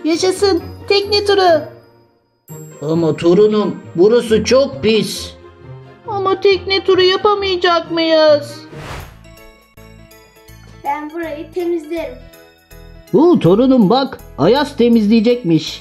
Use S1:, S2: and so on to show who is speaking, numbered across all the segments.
S1: Yaşasın tekne turu.
S2: Ama torunum, burası çok pis.
S1: Ama tekne turu yapamayacak mıyız?
S3: Ben burayı temizlerim.
S2: Torunum bak, Ayaz temizleyecekmiş.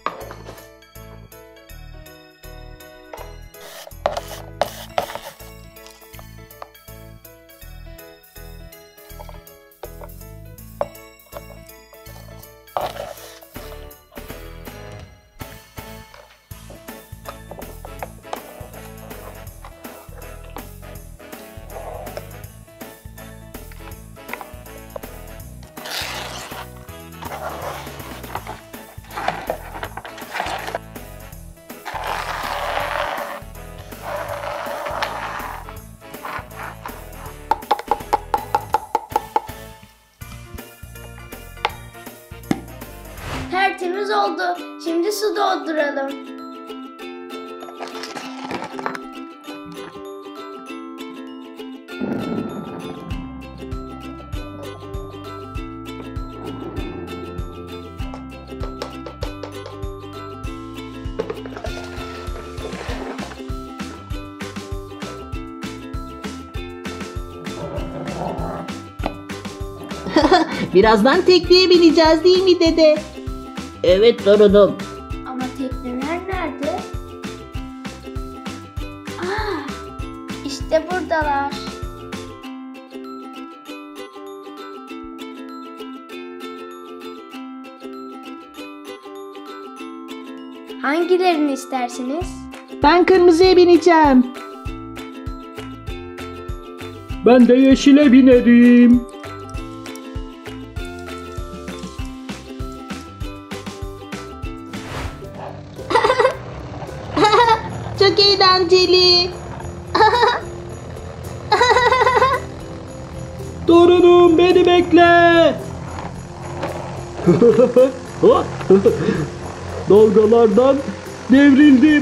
S3: Tertemiz oldu. Şimdi su dolduralım.
S1: Birazdan tekneye bineceğiz değil mi dede?
S2: Evet torunum.
S3: Ama tekneler nerede? Aa, işte buradalar. Hangilerini istersiniz?
S1: Ben kırmızıya bineceğim.
S4: Ben de yeşile binerim.
S1: Çok eğlenceli.
S4: Torunum beni bekle. Dalgalardan devrildim.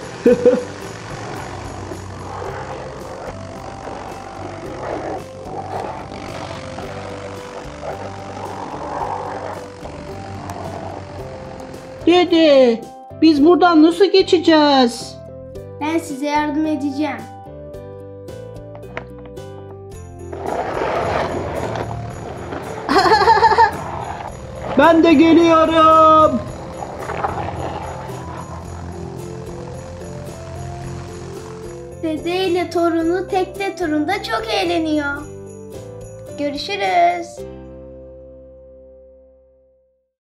S1: Dede, biz buradan nasıl geçeceğiz?
S3: Ben size yardım edeceğim.
S4: Ben de geliyorum.
S3: Dede ile torunu tekne turunda çok eğleniyor. Görüşürüz.